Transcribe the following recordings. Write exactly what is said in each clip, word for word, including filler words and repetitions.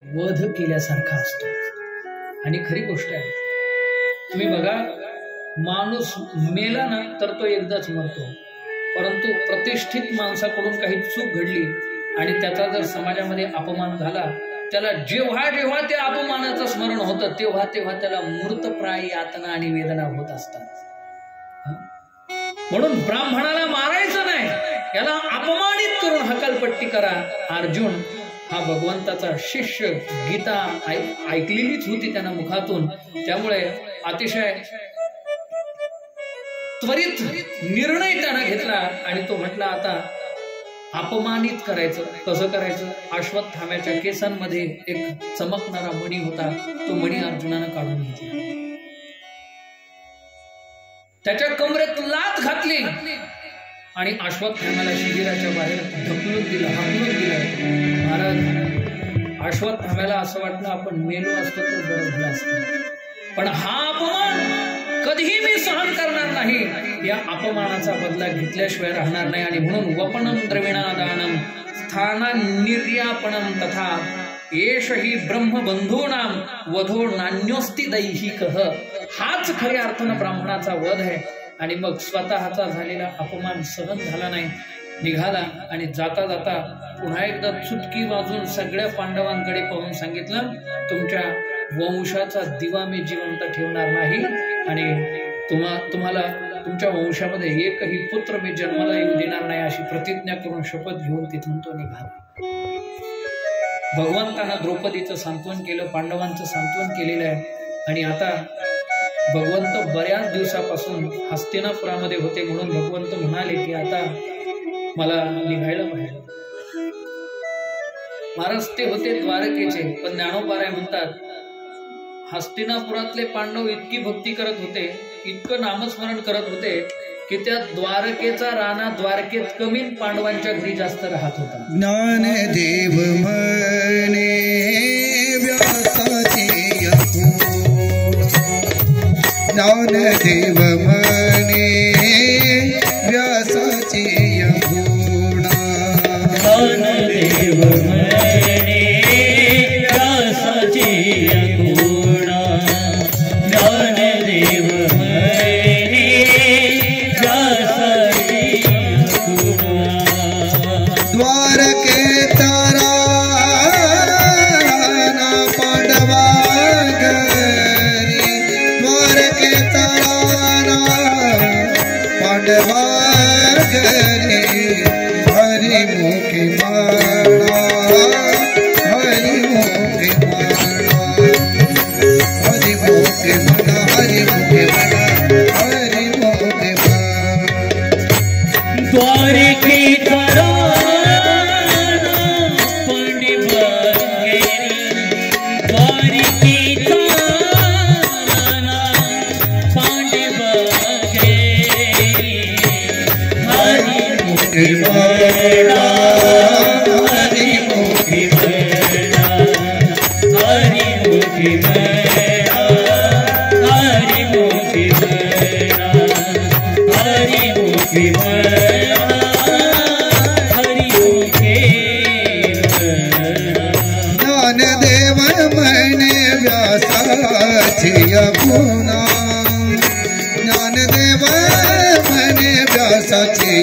वध केल्यासारखा असतो। आणि खरी गोष्ट आहे, तुम्ही बघा, माणूस मेला ना तर तो एकदाच मरतो, परंतु प्रतिष्ठित माणसाकडून काही चूक घडली आणि त्याचा जर समाजामध्ये अपमान झाला, त्याला जेव्हा जेव्हा त्या अपमानाचं स्मरण होतं तेव्हा तेव्हा त्याला मूर्तप्राय यातना आणि वेदना होत असतात। म्हणून ब्राह्मणाला मारायचं नाही, याला अपमानित करून हकालपट्टी करा। अर्जुन हा भगवंताचा शिष्य, गीता ऐकलेलीच होती त्यांना मुखातून, त्यामुळे अतिशय त्वरित निर्णय त्यानं घेतला आणि तो म्हटला आता अपमानित करायचं। कसं करायचं? अश्वत्थाम्याच्या केसांमध्ये एक चमकणारा मणी होता, तो मणी अर्जुनानं काढून घेतला, त्याच्या कमरेत लाथ घातली आणि अश्वत्थाम्याला शिबिराच्या बाहेर ढकलून दिलं, हाकलून दिलं। महाराज, अश्वत्थाम्याला असं वाटलं आपण मेलो असतो तर बरं झालं असतं, पण हा अपमान कधीही मी सहन करणार नाही, या अपमानाचा बदला घेतल्याशिवाय राहणार नाही। आणि म्हणून वपनम द्रविणादानम स्थानानिर्यापणम तथा एष हि ब्रह्मबंधूनाम वधो नान्योस्ति दैहिकः। हाच खऱ्या अर्थानं ब्राह्मणाचा वध आहे। आणि मग स्वतःचा झालेला अपमान सहन झाला नाही, निघाला आणि जाता जाता पुन्हा एकदा चुटकी वाजून सगळ्या पांडवांकडे पाहून सांगितलं, तुमच्या वंशाचा दिवा मी जिवंत ठेवणार नाही आणि तुम्हा तुम्हाला तुमच्या वंशामध्ये एकही पुत्र मी जन्माला येऊ देणार नाही, अशी प्रतिज्ञा करून शपथ घेऊन तिथून तो निघाला। भगवंतानं द्रौपदीचं सांत्वन केलं, पांडवांचं सांत्वन केलेलं आहे। आणि आता भगवंत बऱ्याच दिवसापासून हस्तिनापुरामध्ये होते, म्हणून भगवंत म्हणाले की आता मला निघायला पाहिजे। महाराज ते होते द्वारकेचे, पण ज्ञानोबाराय म्हणतात हस्तिनापुरातले पांडव इतकी भक्ती करत होते, इतकं नामस्मरण करत होते की त्या द्वारकेचा राणा द्वारकेत कमी, पांडवांच्या घरी जास्त राहत होता। ज्ञानदेव म्हणे व्यासाचे ज्ञानदेव म्हणे व्यासाचे गुणा, ज्ञानदेव म्हणे व्यासाचे गुणा, ज्ञानदेव म्हणे व्यासाचे गुणा। द्वारकेचा राणा पांडवा घरी, द्वारकेचा राणा पांडवा घरी, हरिमुखी म्हणा, हरिमुखी म्हणा, हरिमुखी म्हणा, हरिमुखी म्हणा, हरिमुखी म्हणा। द्वारकेचा राणा पांडवा घरी, द्वारकेचा राणा पांडवा घरी, हरिमुखी म्हणा, हरिमुखी म्हणा, हरिमुखी म्हणा, हरिमुखी म्हणा, हरिमुखी म्हणा, हरिमुखी म्हणा। ज्ञानदेव म्हणे व्यासाची गुणा, ज्ञानदेव म्हणे व्यासाची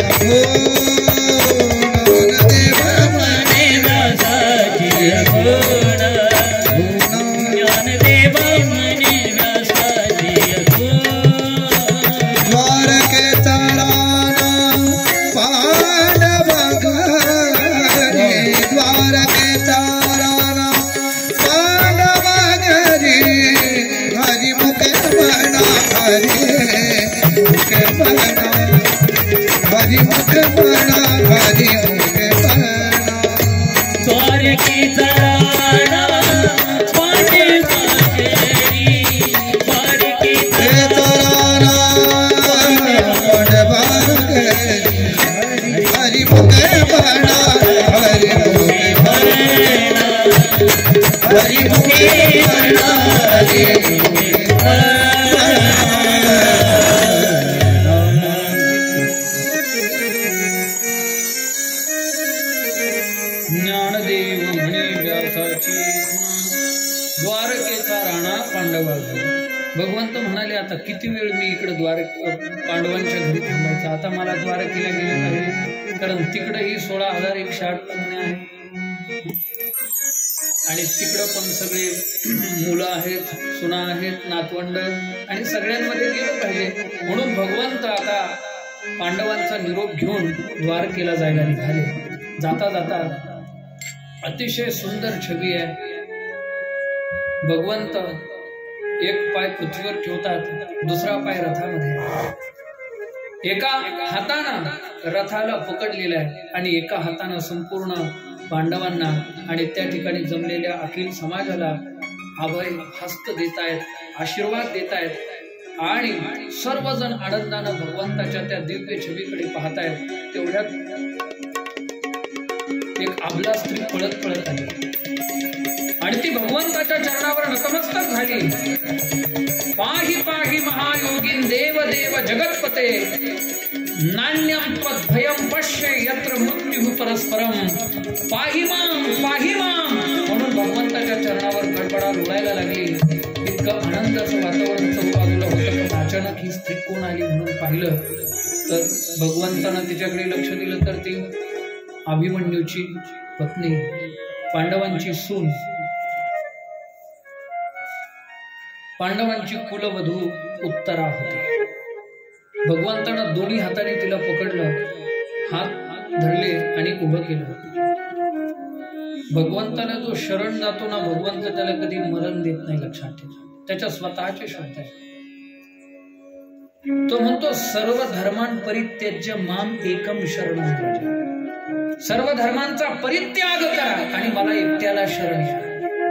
ज्ञानदेव म्हणे व्यासाची गुणा, ज्ञानदेव म्हणे व्यासाची गुणा। द्वारकेचा राणा पांडवा घरी, द्वारकेचा राणा पांडवा घरी, हरिमुखे म्हणा, हरिमुखे म्हणा, हरिमुखे म्हणा, हरिमुखे म्हणा। द्वारकेचा राणा पांडवा घरी, द्वारकेचा राणा पांडवा घरी, हरिमुखे म्हणा, हरिमुखे म्हणा, हरिमुखे म्हणा, हरिमुखे ज्ञानदेव म्हणे व्यासाची पांडवाघ्री. भगवंत म्हणाले आता किती वेळ मी इकडे द्वार पांडवांच्या घरी थांबायचं, आता मला द्वारकेला गेले पाहिजे, कारण तिकडंही सोळा हजार एकशे आठ कन्या आहे आणि तिकडं पण सगळे मुलं आहेत, सुना आहेत, नातवंड, आणि सगळ्यांमध्ये गेलं पाहिजे. म्हणून भगवंत आता पांडवांचा निरोप घेऊन द्वारकेला जायला निघाले. जाता जाता अतिशय सुंदर छबी आहे. भगवंत एक पाय पृथ्वीवर ठेवतात, दुसरा पाय रथामध्ये, एका हातानं रथाला पकडलेला आहे आणि एका हातानं संपूर्ण पांडवांना आणि त्या ठिकाणी जमलेल्या अखिल समाजाला अभय हस्त देत आहेत, आशीर्वाद देत आहेत आणि सर्वजण आनंदानं भगवंताच्या त्या दिव्य छबीकडे पाहतायत. तेवढ्यात एक आबला स्त्री पळत पळत आली आणि ती भगवंताच्या चरणावर नतमस्तक झाली. पाहि पाहि महायोगीन देव देव जगतपते, नान्यम त्वद्भयं पश्य यत्र मृत्युः परस्परम, पाहि मां पाहि मां म्हणून भगवंताच्या चरणावर गडबडा रुळायला लागली. इतकं आनंदाचं वातावरण चहूबाजूला होतं. पण अचानक ही स्त्री कोण आली म्हणून पाहिलं तर भगवंतानं तिच्याकडे लक्ष दिलं तर ती अभिमन्यूची पत्नी, पांडवांची सून, पांडवांची कुलवधू उत्तरा होती. भगवंतानं दोन्ही हाताने तिला पकडलं, हात धरले आणि उभं केलं. भगवंताला जो शरण जातो ना, भगवंत त्याला कधी मरण देत नाही, लक्षात ठेवा. त्याच्या स्वतःचे शब्द आहे. तो म्हणतो सर्व धर्मां परित्यज्य माम एकम शरणं व्रज. सर्व धर्मांचा परित्याग करा आणि मला एकट्याला शरण घ्या.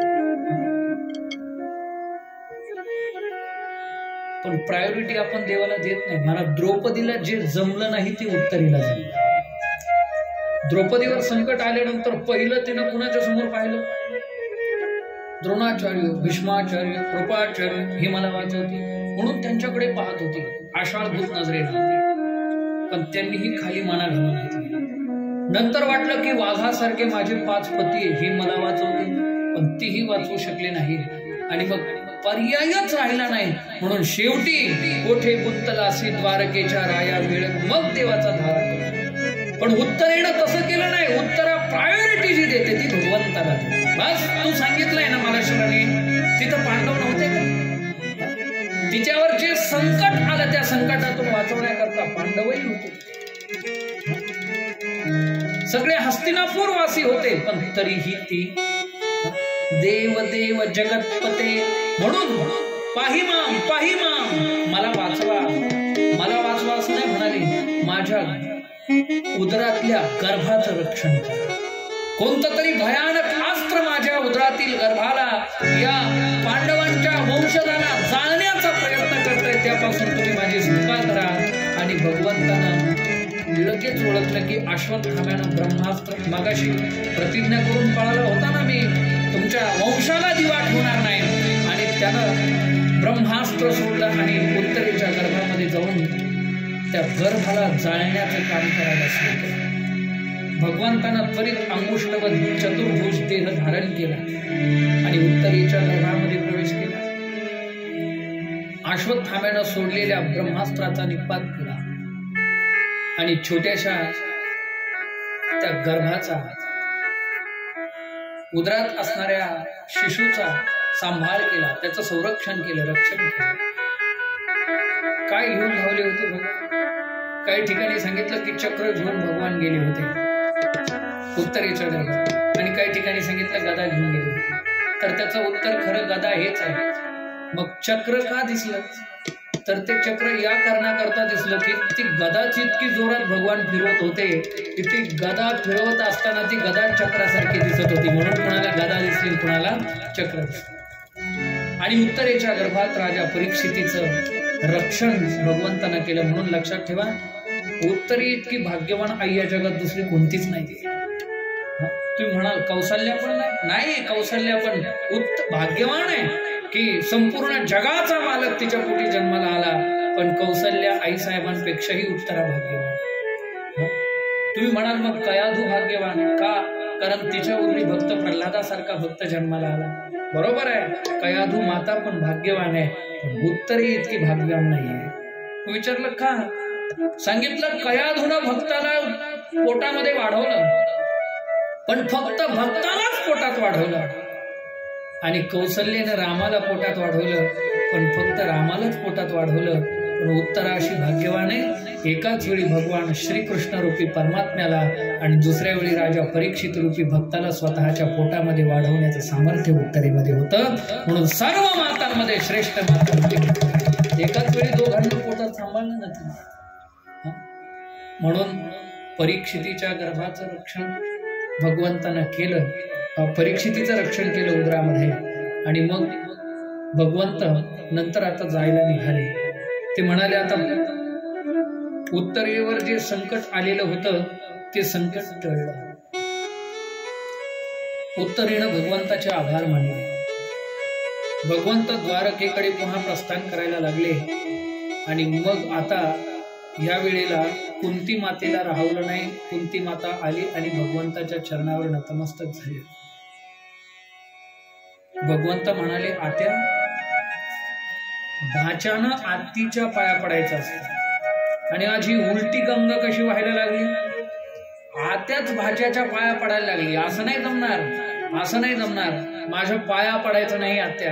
पण प्रायोरिटी आपण देवाला देत नाही. मला द्रौपदीला जे जमलं नाही ते उत्तरेला जमलं. द्रौपदीवर संकट आल्यानंतर पहिलं तिनं कुणाच्या समोर पाहिलं? द्रोणाचार्य, भीष्माचार्य, कृपाचार्य हे मला वाचवते म्हणून त्यांच्याकडे पाहत होती आषाढभूत नजरेनं. पण त्यांनीही खाली माना घालून घेतली. नंतर वाटलं की वाघासारखे माझे पाच पती हे मला वाचवते, पण तीही वाचवू शकले नाही आणि मग पर्यायच राहिला नाही. म्हणून शेवटी कोठे गुंतलासी द्वारकेच्या राया वेळ मग देवाचा धारा केला. पण उत्तरेनं तसं केलं नाही. उत्तरा प्रायोरिटी जी देते ती भगवंताला देते. बस तू सांगितलंय ना मला शरणी, तिथं पांडव नव्हते का? तिच्यावर जे संकट आलं त्या संकटातून वाचवण्याकरता पांडवही होते. सगळे हस्तिनापूर वासी होते, पण तरीही ती देव देव जगतपते म्हणून पाहि माम पाहि माम मला वाचवा, मला वाचवा असं नाही म्हणाले, माझ्या उदरातल्या गर्भाचं रक्षण करा. कोणतं तरी भयानक अस्त्र माझ्या उदरातील गर्भाला, या पांडवांच्या वंशजाला जाळण्याचा प्रयत्न करतोय, त्यापासून तुम्ही माझी सुटका करा. आणि भगवंतानं लगेच ओळखलं की अश्वत्थाम्यानं ब्रह्मास्त्र मगाशी प्रतिज्ञा करून पळाला होता ना, मी तुमच्या वंशाला दिवाट होणार नाही. आणि त्यानं ब्रह्मास्त्र सोडलं आणि उत्तरेच्या गर्भामध्ये जाऊन त्या गर्भाला जाळण्याचं काम करायला सुरू केलं. भगवंतानं त्वरित अंगुष्ठवत चतुर्भुज देह धारण केला आणि उत्तरेच्या गर्भामध्ये प्रवेश केला. अश्वत्थाम्यानं सोडलेल्या ब्रह्मास्त्राचा निपात केला आणि छोट्याशा त्या गर्भाचा, उदरात असणाऱ्या शिशूचा सांभाळ केला, त्याचं संरक्षण केलं, रक्षण केलं. काय घेऊन धावले होते भगवान? काही ठिकाणी सांगितलं की चक्र घेऊन भगवान गेले होते उत्तरेच्या गर्भात, आणि काही ठिकाणी सांगितलं गदा घेऊन गेले होते. तर त्याचं उत्तर खरं गदा हेच आहे. मग चक्र का दिसलं? तर ते चक्र या कारणाकरता दिसलं की ती गदाची इतकी जोरात भगवान फिरवत होते की ती गदा फिरवत असताना ती गदा चक्रासारखी दिसत होती, म्हणून कुणाला गदा दिसली, कुणाला चक्र दिसलं. आणि उत्तरेच्या गर्भात राजा परीक्षितीचं रक्षण भगवंतानं केलं. म्हणून लक्षात ठेवा, उत्तरी इतकी भाग्यवान आई या जगात दुसरी कोणतीच नाही. तुम्ही म्हणाल कौशल्या पण नाही, कौशल्या पण उत्त भाग्यवान आहे की संपूर्ण जगाचा मालक तिच्या पोटी जन्माला आला, पण कौशल्या आई साहेबांपेक्षाही उत्तरा भाग्यवान. तुम्ही म्हणाल मग कयाधू भाग्यवान का? कारण तिच्या उदरी भक्त प्रल्हादासारखा भक्त जन्माला आला. बरोबर आहे, कयाधू माता पण भाग्यवान आहे, पण उत्तरी इतकी भाग्यवान नाहीये. विचारलं का? सांगितलं कयाधूनं भक्ताला पोटामध्ये वाढवलं, पण फक्त भक्तालाच पोटात वाढवलं. आणि कौसल्याने रामाला पोटात वाढवलं, पण फक्त रामालाच पोटात वाढवलं. पण उत्तरा अशी भाग्यवान आहे, एकाच वेळी भगवान श्रीकृष्ण रूपी परमात्म्याला आणि दुसऱ्या वेळी राजा परीक्षित रूपी भक्ताला स्वतःच्या पोटामध्ये वाढवण्याचं सामर्थ्य उत्तरेमध्ये होतं. म्हणून सर्व मातांमध्ये श्रेष्ठ माता होती. एकाच वेळी दोघांना पोटात सांभाळलं ना तिने. म्हणून परीक्षितीच्या गर्भाचं रक्षण भगवंतानं केलं, परीक्षितीचं रक्षण केलं उदरामध्ये. आणि मग भगवंत नंतर आता जायला निघाले. ते म्हणाले आता उत्तरेवर जे संकट आलेलं होतं ते संकट टळलं. उत्तरेनं भगवंताचे आभार मानले. भगवंत द्वारकेकडे पुन्हा प्रस्थान करायला लागले. आणि मग आता या वेळेला कुंती मातेला राहवलं नाही. कुंती माता आली आणि भगवंताच्या चरणावर नतमस्तक झाली. भगवंत म्हणाले, आत्या, भाच्यानं आत्तीच्या पाया पडायचं असतं. आणि आज ही उलटी गंगा कशी व्हायला लागली? आत्याच भाच्याच्या पाया पडायला लागली. असं नाही जमणार, असं नाही जमणार, माझ्या पाया पडायचं नाही आत्या.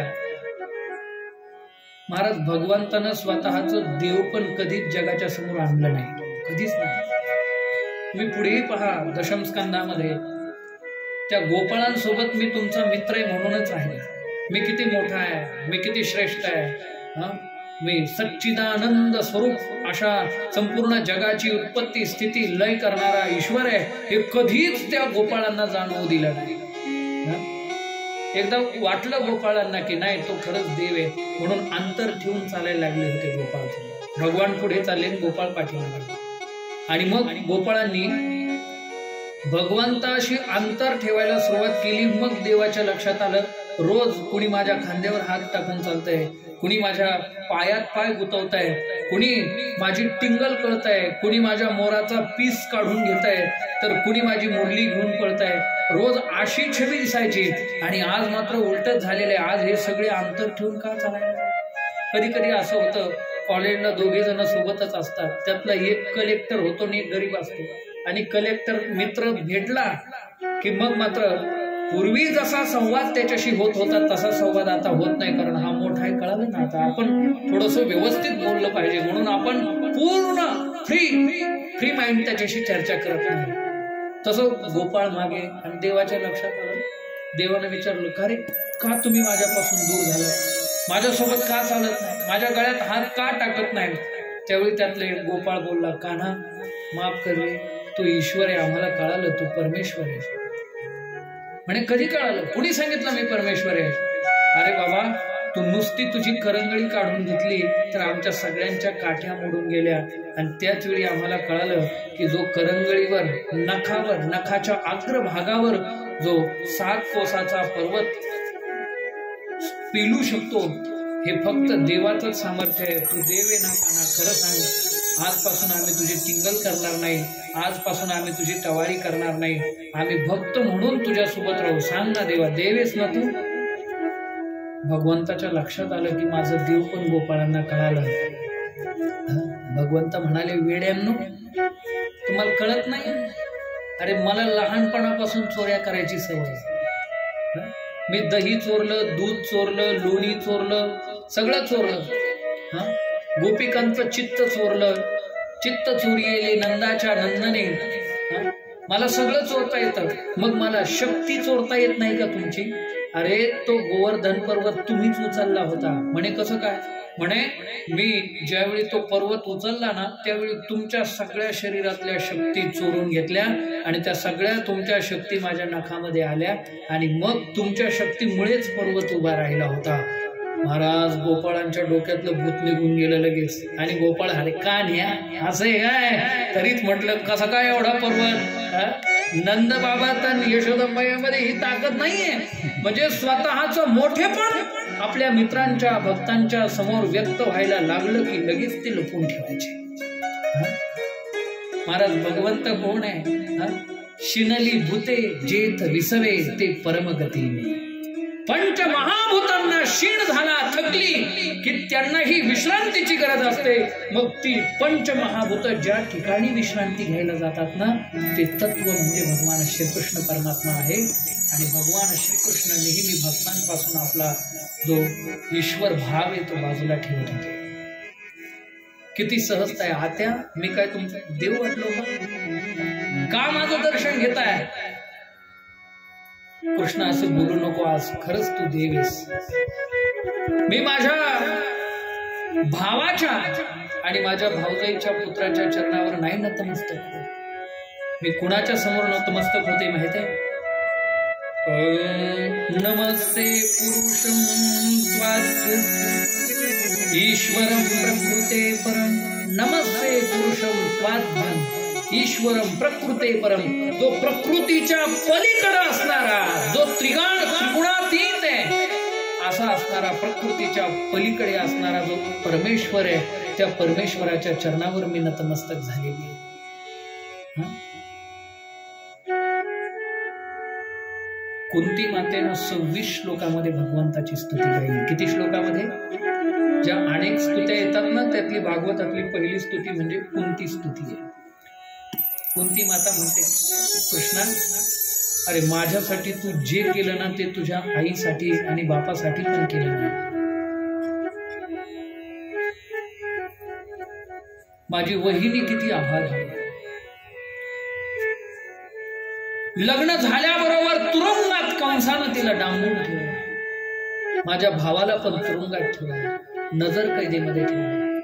महाराज, भगवंतानं स्वतःचं देव पण कधीच जगाच्या समोर आणलं नाही, कधीच नाही. तुम्ही पुढेही पहा, दशम स्कंदामध्ये त्या गोपाळांसोबत मी तुमचा मित्र आहे म्हणूनच आहे. मी किती मोठा आहे, मी किती श्रेष्ठ आहे, मी सच्चिदानंद स्वरूप अशा संपूर्ण जगाची उत्पत्ती स्थिती लय करणारा ईश्वर आहे, हे कधीच त्या गोपाळांना जाणवू दिलं नाही. एकदा वाटलं गोपाळांना की नाही, तो खरंच देव आहे, म्हणून अंतर ठेवून चालायला लागले होते गोपाळ. भगवान पुढे चालले, गोपाळ पाठीमागे. आणि मग गोपाळांनी भगवंताशी अंतर ठेवायला सुरुवात केली. मग देवाच्या लक्षात आलं, रोज कुणी माझ्या खांद्यावर हात टाकून चालतंय, कुणी माझ्या पायात पाय गुतवत आहे, कुणी माझी टिंगल कळत आहे, कुणी माझ्या मोराचा पीस काढून घेत आहे, तर कुणी माझी मुरली घेऊन पळत आहे. रोज अशी छबी दिसायची. आणि आज मात्र उलटच झालेलं आहे. आज हे सगळे अंतर ठेवून का चालायला? कधी कधी असं होतं, कॉलेजला दोघे जण सोबतच असतात, त्यातला एक कलेक्टर होतो आणि एक गरीब असतो. आणि कलेक्टर मित्र भेटला की मग मात्र पूर्वी जसा संवाद त्याच्याशी होत होता तसा संवाद आता होत नाही, कारण हा मोठा आहे, कळालं ना. आता आपण थोडस व्यवस्थित बोललं पाहिजे, म्हणून आपण पूर्ण फ्री फ्री माइंड त्याच्याशी चर्चा करत नाही. तसं गोपाळ मागे. आणि देवाच्या लक्षात आलं. देवाने विचारलं, का रे, का तुम्ही माझ्यापासून दूर झाला, माझ्यासोबत का चालत नाही, माझ्या गळ्यात हात का टाकत नाही? त्यावेळी त्यातले गोपाळ बोलला, कान्हा माफ कर रे, तू ईश्वर आहे, आम्हाला कळालं तू परमेश्वर आहे. म्हणे, कधी कळालं? कुणी सांगितलं मी परमेश्वर आहे? अरे बाबा, तू नुसती तुझी करंगळी काढून घेतली तर आमच्या सगळ्यांच्या काठ्या मोडून गेल्या. आणि त्याच वेळी आम्हाला कळालं की जो करंगळीवर, नखावर, नखाच्या अग्रभागावर जो सात कोसाचा पर्वत पेलू शकतो, हे फक्त देवाचंच सामर्थ्य आहे. तू देव आहे ना कान्हा, खरं सांग, आजपासून आम्ही तुझी टिंगल करणार नाही, आजपासून आम्ही तुझी टवारी करणार नाही, आम्ही भक्त म्हणून तुझ्यासोबत राहू. सांग ना देवा, देवेस ना तू? भगवंताच्या लक्षात आलं की माझं देव पण गोपाळांना कळालं. भगवंत म्हणाले, वेड्यांनो, तुम्हाला कळत नाही? अरे मला लहानपणापासून चोऱ्या करायची सवय. मी दही चोरलं, दूध चोरलं, लोणी चोरलं, सगळं चोरलं. हा, गोपिकांचं चित्त चोरलं, चित्त चोरीले नंदाच्या नंदने. मला सगळं चोरता येतं, मग मला शक्ती चोरता येत नाही का तुमची? अरे तो गोवर्धन पर्वत तुम्हीच उचलला होता. म्हणे, कसं काय? म्हणे, मी ज्यावेळी तो पर्वत उचलला ना, त्यावेळी तुमच्या सगळ्या शरीरातल्या शक्ती चोरून घेतल्या आणि त्या सगळ्या तुमच्या शक्ती माझ्या नखामध्ये आल्या आणि मग तुमच्या शक्तीमुळेच पर्वत उभा राहिला होता. महाराज, गोपाळांच्या डोक्यातलं भूत निघून गेलं लगेच. आणि गोपाळ, अरे का न्या, असं आहे काय? तरीच म्हटलं, कसं काय एवढा पर्वत? नंद बाबा तर यशोदंबाईमध्ये ही ताकद नाहीये. म्हणजे स्वतःचं मोठेपण आपल्या मित्रांच्या, भक्तांच्या समोर व्यक्त व्हायला लागलं की लगेच ते लपून ठेवायचे. महाराज, भगवंत कोण आहे? शिनली भूते जेथ विसवे ते परमगती. पंचमहाभूतांना क्षीण झाला, थकली की त्यांनाही विश्रांतीची गरज असते. मग ती पंचमहाभूत ज्या ठिकाणी विश्रांती घ्यायला जातात ना, ते तत्व म्हणजे भगवान श्रीकृष्ण परमात्मा आहे. आणि भगवान श्रीकृष्ण नेहमी भक्तांपासून आपला जो ईश्वर भाव आहे तो बाजूला ठेवत होते. किती सहजता आहे. आत्या, मी काय तुमचं देव वाटलो का? माझं दर्शन घेताय? कृष्ण असं बोलू नको, आज खरंच तू देव आहेस. मी माझ्या भावाच्या आणि माझ्या भाऊजाईच्या पुत्राच्या चरणावर नाही नतमस्तक होत. मी कुणाच्या समोर नतमस्तक होते माहिती आहे? नमस्ते पुरुषं स्वाद्य ईश्वरं प्रकृते परम. नमस्ते पुरुषं स्वाद्यं ईश्वरं प्रकृते परम. जो प्रकृतीच्या पलीकडे असणारा, जो त्रिगुण त्रिगुणातीत आहे असा असणारा, प्रकृतीच्या पलीकडे असणारा जो परमेश्वर आहे, त्या परमेश्वराच्या चरणावर मी नतमस्तक झालेली आहे. कुंती मातेनं सव्वीस श्लोकामध्ये भगवंताची स्तुती गायली. किती श्लोकामध्ये? ज्या अनेक स्तुत्या येतात ना, त्यातली भागवतातली पहिली स्तुती म्हणजे कुंती स्तुती आहे. कुंती माता म्हणते, कृष्णा, अरे माझ्यासाठी तू जे केलं ना ते तुझ्या आईसाठी आणि बापासाठी पण केलं नाही. माझी वहिनी किती आभारी. लग्न झाल्याबरोबर तुरुंगात कंसानं तिला डांबून ठेवलं. माझ्या भावाला पण तुरुंगात ठेवलं, नजर कैदेमध्ये ठेवलं.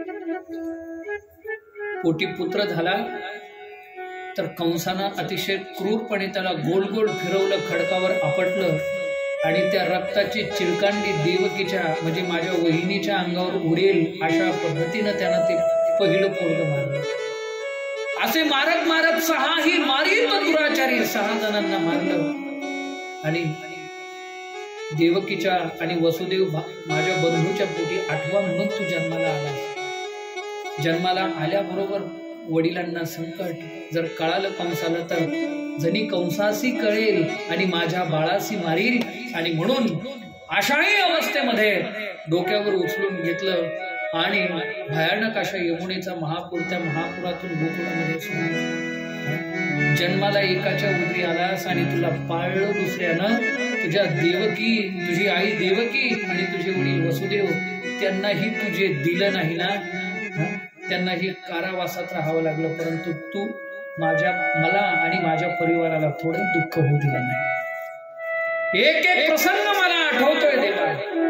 पोटी पुत्र झाला तर कंसानं अतिशय क्रूरपणे त्याला गोल गोल फिरवलं, खडकावर आपटलं आणि त्या रक्ताची चिरकांडी देवकीच्या म्हणजे माझ्या वहिनीच्या अंगावर उडेल अशा पद्धतीनं त्यानं ते पहिलं पोरगं मारलं. असे मारत मारत सहाही मारीत दुराचारी सहा जणांना मारलं. आणि देवकीच्या आणि वसुदेव माझ्या बंधूच्या पोटी आठवा म्हणून तू जन्माला आला. जन्माला आल्याबरोबर वडिलांना संकट जर कळालं कंसाला तर जणी कंसासी कळेल आणि माझ्या बाळासी मारील. आणि म्हणून अशाही अवस्थेमध्ये डोक्यावर उचलून घेतलं आणि भयानक अशा यमुनेचा महापूर, त्या महापुरातून गोकुळामध्ये सोडलं. जन्माला एकाच्या उदरी आलास आणि तुला पाळलं दुसऱ्यानं. तुझ्या देवकी, तुझी आई देवकी आणि तुझे वडील वसुदेव, त्यांनाही तुझे दिलं नाही ना, त्यांनाही कारावासात राहावं लागलं. परंतु तू माझ्या मला आणि माझ्या परिवाराला थोडं दुःख होऊ दिलं नाही. एक एक प्रसंग मला आठवतोय देवा.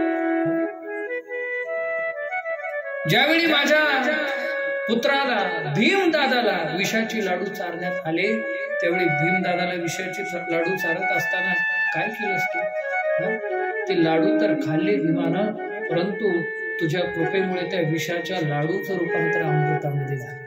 ज्यावेळी माझ्या पुत्राला भीमदादाला विषाची लाडू चारण्यात आले, त्यावेळी भीमदादाला विषाची लाडू चारत असताना काय केलं असतं? ते लाडू तर खाल्ले भीमानं, परंतु तुझ्या कृपेमुळे त्या विषाच्या लाडूचं रूपांतर अमृतामध्ये झालं.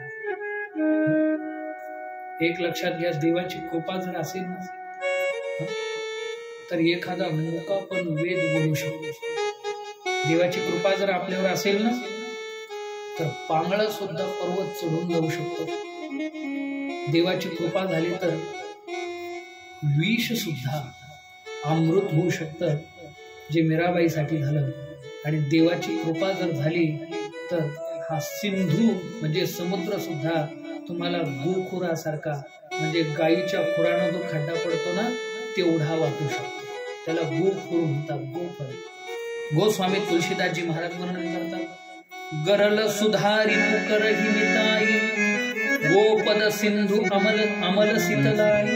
एक लक्षात घ्या, देवाची कृपा जर असेल ना तर एखादा मुका पण वेद बोलू शकतो. देवाची कृपा जर आपल्यावर असेल ना तर पांगळ सुद्धा पर्वत चढून जाऊ शकतो. देवाची कृपा झाली तर विष सुद्धा अमृत होऊ शकतं, जे मीराबाईसाठी झालं. आणि देवाची कृपा जर झाली तर हा सिंधू म्हणजे समुद्र सुद्धा तुम्हाला गोखुरासारखा म्हणजे गायीच्या खुरानं जो खड्डा पडतो ना तेवढा वाटू शकतो. त्याला गोखुर म्हणतात, गोफळ. गोस्वामी तुलसीदासजी महाराज वर्णन करतात, गरल सुधारी मुकर हिमिताई, गोपद सिंधू अमल अमल शीतलाई.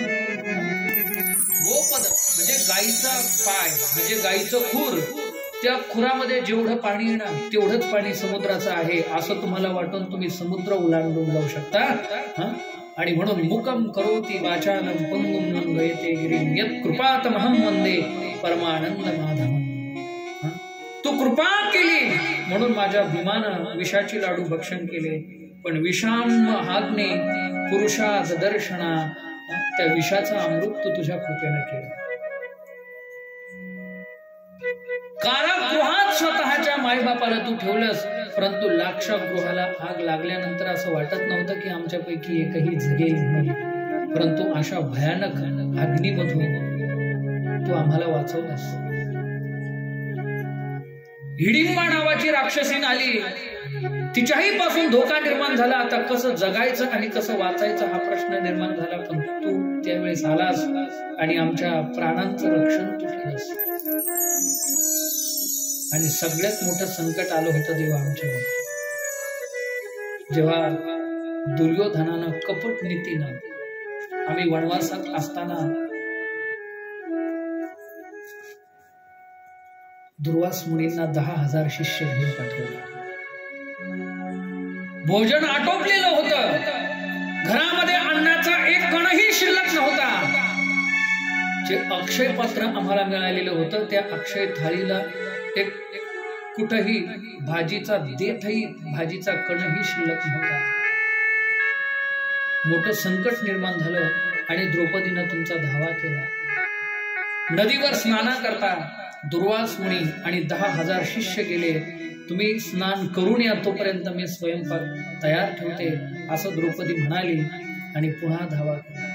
गोपद म्हणजे गायीचा पाय म्हणजे गायीचं खूर, त्या खुरामध्ये जेवढं पाणी येणार तेवढंच पाणी समुद्राचं आहे असं तुम्हाला वाटून तुम्ही समुद्र ओलांडून जाऊ शकता. आणि म्हणून मुकम करोति वाचालं पंगुम लंघयते गिरिं यत् कृपातमहं वंदे परमानंद माधवं. तू कृपा केली म्हणून माझ्या भीमानं विषाची लाडू भक्षण केले, पण विषाम हाग्ने पुरुषात दर्शना, त्या विषाचा अमृत तू तुझ्या कृपेनं केलं. कारागृहात स्वतःच्या मायबापाला तू ठेवलंस, परंतु लाक्षागृहाला आग लागल्यानंतर असं वाटत नव्हतं की आमच्यापैकी एकही जगेल म्हणून. परंतु अशा भयानक अग्नीमधून तू आम्हाला वाचवलास. हिडिंबा नावाची राक्षसीन आली, तिच्याही पासून धोका निर्माण झाला. आता कसं जगायचं आणि कसं वाचायचं हा प्रश्न निर्माण झाला. पण तू त्यावेळेस आलास आणि आमच्या प्राणांचं रक्षण तू केलंस. आणि सगळ्यात मोठं संकट आलं होतं देवा आमच्यावर, जेव्हा दुर्योधनानं कपट नीतीनं आम्ही वनवासात असताना दुर्वास मुनींना दहा हजार शिष्य घेऊन पाठवले. भोजन आटोपलेलं होतं, घरामध्ये अन्नाचा एक कणही शिल्लक नव्हता. जे अक्षय पात्र आम्हाला मिळालेलं होतं त्या अक्षय थाळीला एक कुठंही भाजीचा देठही भाजीचा कणही शिल्लक नव्हता. मोठं संकट निर्माण झालं आणि द्रौपदीनं तुमचा धावा केला. नदीवर स्नाना करता दुर्वास मुनी आणि दहा हजार शिष्य गेले. तुम्ही स्नान करून या, तोपर्यंत मी स्वयंपाक तयार ठेवते असं द्रौपदी म्हणाली आणि पुन्हा धावा केला.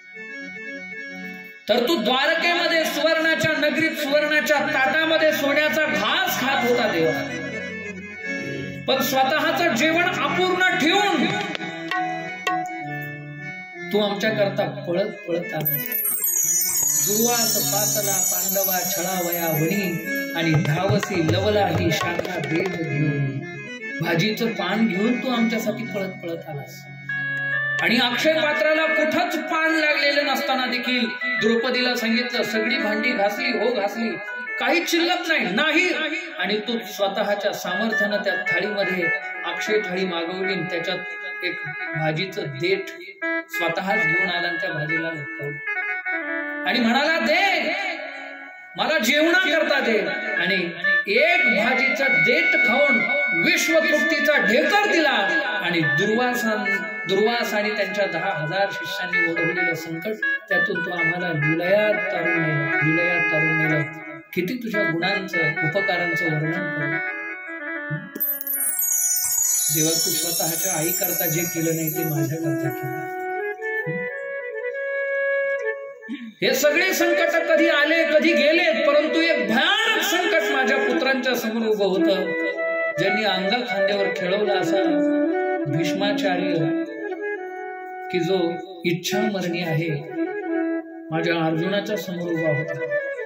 तर तू द्वारकेमध्ये सुवर्णाच्या नगरीत सुवर्णाच्या ताटामध्ये सोन्याचा घास खात होता देवा, पण स्वतःचं जेवण अपूर्ण ठेवून तू आमच्या करता पळत पळत आला. दुर्वास पातला पांडवा छळावया वणी आणि धावसी लवला ही शाखा देठ घेऊन, भाजीचं पान घेऊन तू आमच्यासाठी पळत पळत आलास. आणि अक्षय पात्राला कुठंच पान लागलेलं नसताना देखील द्रौपदीला सांगितलं, सगळी भांडी घासली हो घासली, काही शिल्लक नाही नाही. आणि तू स्वतःच्या सामर्थ्यानं त्या थाळीमध्ये अक्षय थाळी मागवली, त्याच्यात एक भाजीचं देठ स्वतःच घेऊन आला आणि त्या भाजीला लटकवलं आणि म्हणाला, दे मला जेवणा करता दे. आणि एक भाजीचा देठ खाऊन विश्वतृप्तीचा ढेकर दिला. आणि दुर्वासा दुर्वास आणि त्यांच्या दहा हजार शिष्यांनी ओढवलेलं संकट त्यातून तू आम्हाला विलयात तारून नेलं, विलयात तारून नेलं. किती तुझ्या गुणांचं उपकारांचं वर्णन करू देवा. तू स्वतःच्या आई करता जे केलं नाही ते माझ्या करता केलं. हे सगळे संकट कधी आले कधी गेले, परंतु एक भयानक संकट माझ्या पुत्रांच्या समोर उभं होतं, ज्यांनी अंगा खांद्यावर खेळवला असा भीष्माचार्य, की जो इच्छा मरणी आहे, माझ्या अर्जुनाच्या समोर उभा होता.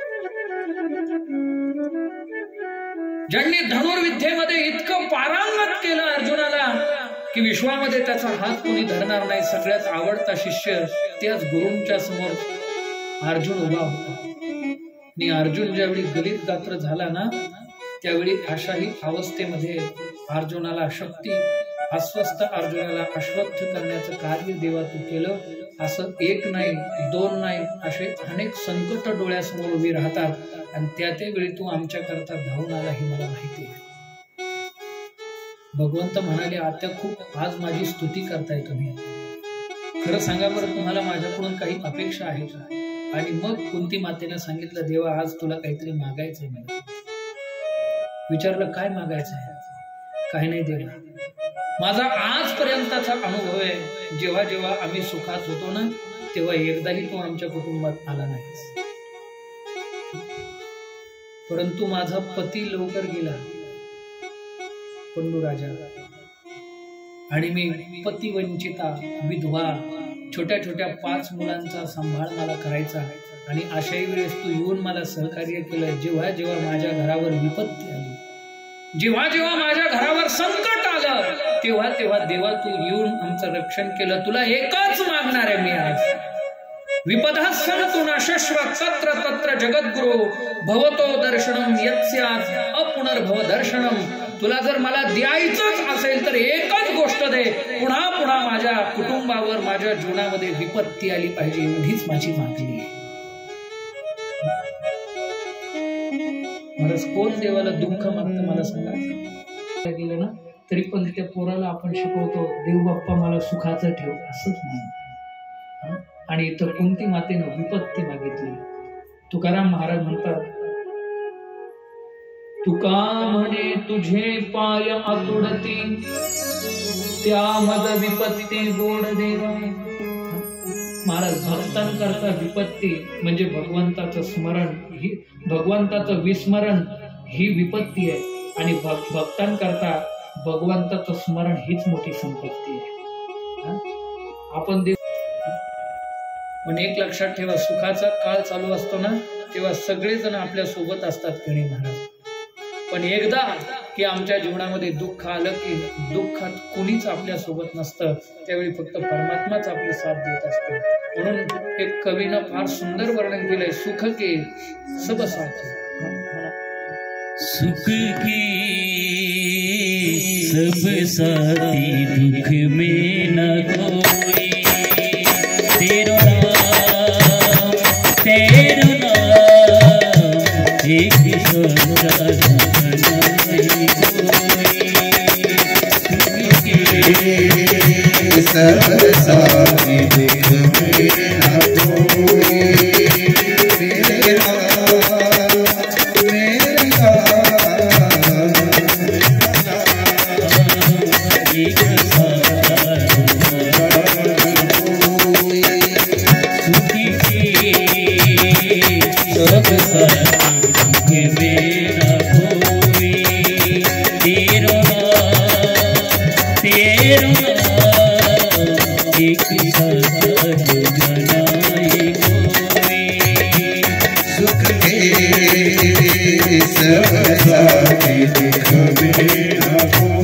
ज्यांनी धनुर्विद्येमध्ये इतकं पारंगत केलं अर्जुनाला की विश्वामध्ये त्याचा हात कोणी धरणार नाही. सगळ्यात आवडता शिष्य त्याच गुरूंच्या समोर अर्जुन उभा होता. आणि अर्जुन ज्यावेळी गलित गात्र झाला ना, त्यावेळी अशाही अवस्थेमध्ये अर्जुनाला शक्ती अस्वस्थ अर्जुनाला अश्वत्थ करण्याचं कार्य देवा तू केलं. असं एक नाही दोन नाही, असे अनेक संकट डोळ्यासमोर उभी राहतात आणि त्या त्यावेळी तू आमच्या करता धावून आला ही मला माहिती आहे. भगवंत म्हणाले, आता खूप आज माझी स्तुती करताय तुम्ही. खरं सांगा बरं, तुम्हाला माझ्याकडून काही अपेक्षा आहे का? आणि मग कुंती मातेने सांगितलं, देवा आज तुला काहीतरी मागायचंय मला. विचारलं, काय मागायचं आहे? काही नाही देवा, माझा आजपर्यंतचा अनुभव आहे, जेव्हा जेव्हा आम्ही सुखात होतो ना, तेव्हा एकदाही तू आमच्या कुटुंबात आला नाहीस. परंतु माझा पती लवकर गेला पंडुराजा, आणि मी पतिवंचिता विधवा छोट्या छोट्या पाच मुलांचा सांभाळ मला करायचा. आणि अशाही वेळेस तू येऊन मला सहकार्य केलं. जेव्हा जेव्हा माझ्या घरावर विपत्ती आली, जेव्हा जेव्हा माझ्या घरावर संकट आलं, तेव्हा तेव्हा देवा तू येऊन आमचं रक्षण केलं. तुला एकच मागणार आहे मी आज, विपदा संतु नाशस्व तत्र तत्र जगद्गुरु भवतो दर्शनम यत्स्यात् अपुनर्भव दर्शनम. तुला जर मला द्यायचंच असेल तर एकच गोष्ट दे, पुन्हा पुन्हा माझ्या कुटुंबावर माझ्या जीवनामध्ये विपत्ती आली पाहिजे, एवढीच माझी मागणी आहे. महाराज, कोण देवाला दुःख मागतं मला सांगा. गेलं ना तरी पण त्या पोराला आपण शिकवतो, देव बाप्पा मला सुखाचं ठेव असंच म्हणून. आणि इथं कुंती मातेनं विपत्ती मागितली. तुकाराम महाराज म्हणतात, तुका म्हणे तुझे पाय आतुडती, त्या मद विपत्ती गोड देवा. महाराज, भक्तांकरता विपत्ती म्हणजे भगवंताचं स्मरण, ही भगवंताचं विस्मरण ही विपत्ती आहे. आणि भक भक्तांकरता भगवंताचं स्मरण हीच मोठी संपत्ती आहे. हा? आपण देव पण एक लक्षात ठेवा, सुखाचा काळ चालू असतो ना तेव्हा सगळेजण आपल्या सोबत असतात गणे महाराज. पण एकदा की आमच्या जीवनामध्ये दुःख आलं की दुःखात कोणीच आपल्या सोबत नसतं, त्यावेळी फक्त परमात्माच आपली साथ देत असतो. म्हणून एक कवीनं फार सुंदर वर्णन केलंय, सुख के सब साथी. सुख के सब साथी दुख में न कोई, तेरो नाम तेरो नाम एक सच्चा नहीं कोई. सुख के सब साथी दुख में न कोई, तेरा सब साथी दुख में न कोई.